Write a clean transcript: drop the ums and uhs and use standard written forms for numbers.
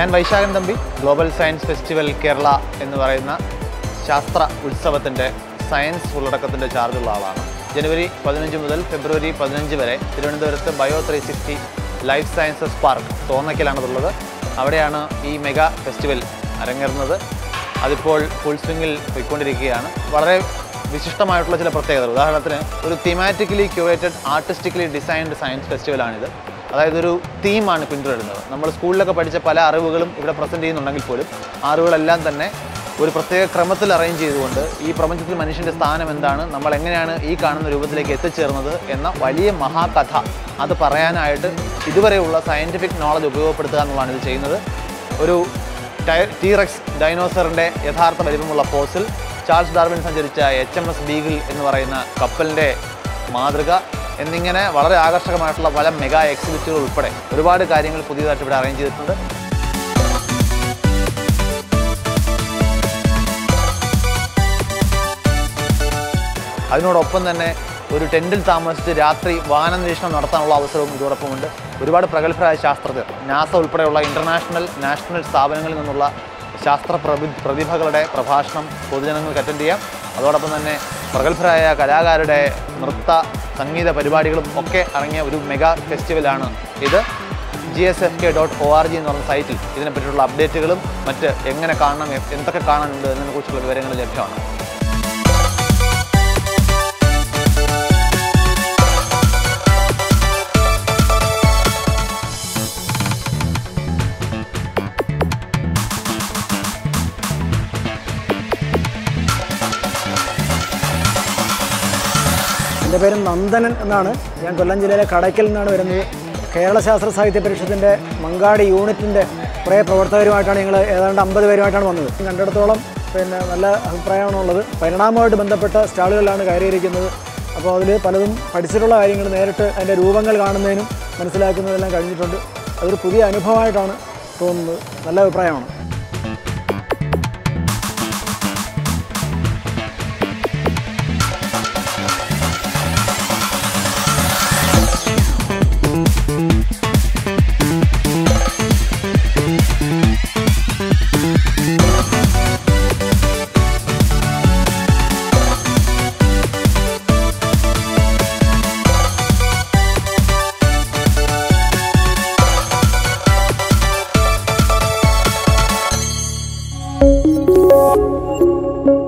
ഞാൻ Vysakhan Thampi. Global science festival Kerala എന്ന് പറയുന്ന ശാസ്ത്ര ഉത്സവത്തിൻ്റെ സയൻസ് ഉള്ളടക്കത്തിൻ്റെ ചാർജുള്ള ആളാണ്. ജനുവരി 15 മുതൽ ഫെബ്രുവരി 15 വരെ തിരുവനന്തപുരത്ത് ബയോ 360 ലൈഫ് സയൻസസ് പാർക്ക് തോന്നയ്ക്കലാണുള്ളത്. അവിടെയാണ് ഈ മെഗാ ഫെസ്റ്റിവൽ അരങ്ങേറുന്നത്. അതിപ്പോൾ ഫുൾ സ്വിങ്ങിൽ പോയിക്കൊണ്ടിരിക്കുകയാണ്. വളരെ വിശിഷ്ടമായിട്ടുള്ള ചില പ്രത്യേകതകൾ, ഉദാഹരണത്തിന് ഒരു thematically curated artistically designed science ഫെസ്റ്റിവലാണിത്. അതായത് ഒരു തീമാണ് പിന്തുടരുന്നത്. നമ്മൾ സ്കൂളിലൊക്കെ പഠിച്ച പല അറിവുകളും ഇവിടെ പ്രസൻറ്റ് ചെയ്യുന്നുണ്ടെങ്കിൽ പോലും അറിവുകളെല്ലാം തന്നെ ഒരു പ്രത്യേക ക്രമത്തിൽ അറേഞ്ച് ചെയ്തുകൊണ്ട് ഈ പ്രപഞ്ചത്തിൽ മനുഷ്യൻ്റെ സ്ഥാനം എന്താണ്, നമ്മൾ എങ്ങനെയാണ് ഈ കാണുന്ന രൂപത്തിലേക്ക് എത്തിച്ചേർന്നത് എന്ന വലിയ മഹാകഥ അത് പറയാനായിട്ട് ഇതുവരെയുള്ള സയൻറ്റിഫിക് നോളജ് ഉപയോഗപ്പെടുത്തുക എന്നുള്ളതാണ് ഇത് ചെയ്യുന്നത്. ഒരു ടീറെക്സ് ഡൈനോസറിൻ്റെ യഥാർത്ഥ വലിപ്പമുള്ള ഫോസിൽ, ചാൾസ് ഡാർവിൻ സഞ്ചരിച്ച HMS ബീഗിൾ എന്ന് പറയുന്ന കപ്പലിൻ്റെ മാതൃക എന്നിങ്ങനെ വളരെ ആകർഷകമായിട്ടുള്ള പല മെഗാ എക്സിബിറ്റുകൾ ഉൾപ്പെടെ ഒരുപാട് കാര്യങ്ങൾ പുതിയതായിട്ട് ഇവിടെ അറേഞ്ച് ചെയ്തിട്ടുണ്ട്. അതിനോടൊപ്പം തന്നെ ഒരു ടെൻറ്റിൽ താമസിച്ച് രാത്രി വാനനിരീക്ഷണം നടത്താനുള്ള അവസരവും ഇതോടൊപ്പമുണ്ട്. ഒരുപാട് പ്രഗത്ഭരായ ശാസ്ത്രജ്ഞർ, നാസ ഉൾപ്പെടെയുള്ള ഇൻ്റർനാഷണൽ നാഷണൽ സ്ഥാപനങ്ങളിൽ നിന്നുള്ള ശാസ്ത്ര പ്രതിഭകളുടെ പ്രഭാഷണം പൊതുജനങ്ങൾക്ക് അറ്റൻഡ് ചെയ്യാം. അതോടൊപ്പം തന്നെ പ്രഗത്ഭരായ കലാകാരുടെ നൃത്ത സംഗീത പരിപാടികളും ഒക്കെ അടങ്ങിയ ഒരു മെഗാ ഫെസ്റ്റിവലാണ് ഇത്. gsfk.org എന്ന് പറഞ്ഞ സൈറ്റിൽ ഇതിനെപ്പറ്റിയുള്ള അപ്ഡേറ്റുകളും മറ്റ് എങ്ങനെ കാണണം, എന്തൊക്കെ കാണാനുണ്ട് എന്നതിനെക്കുറിച്ചുള്ള വിവരങ്ങൾ ലഭ്യമാണ്. എൻ്റെ പേര് നന്ദനൻ എന്നാണ്. ഞാൻ കൊല്ലം ജില്ലയിലെ കടയ്ക്കൽ നിന്നാണ് വരുന്നത്. കേരള ശാസ്ത്ര സാഹിത്യ പരിഷത്തിൻ്റെ മങ്കാട് യൂണിറ്റിൻ്റെ കുറേ പ്രവർത്തകരുമായിട്ടാണ് ഞങ്ങൾ ഏതാണ്ട് 50 പേരുമായിട്ടാണ് വന്നത്. കണ്ടിടത്തോളം നല്ല അഭിപ്രായമാണുള്ളത്. പരിണാമവുമായിട്ട് ബന്ധപ്പെട്ട സ്റ്റാളുകളിലാണ് കയറിയിരിക്കുന്നത്. അപ്പോൾ അതിൽ പലതും പഠിച്ചിട്ടുള്ള കാര്യങ്ങൾ നേരിട്ട് അതിൻ്റെ രൂപങ്ങൾ കാണുന്നതിനും മനസ്സിലാക്കുന്നതെല്ലാം കഴിഞ്ഞിട്ടുണ്ട്. അതൊരു പുതിയ അനുഭവമായിട്ടാണ് തോന്നുന്നത്. നല്ല അഭിപ്രായമാണ്. Thank you.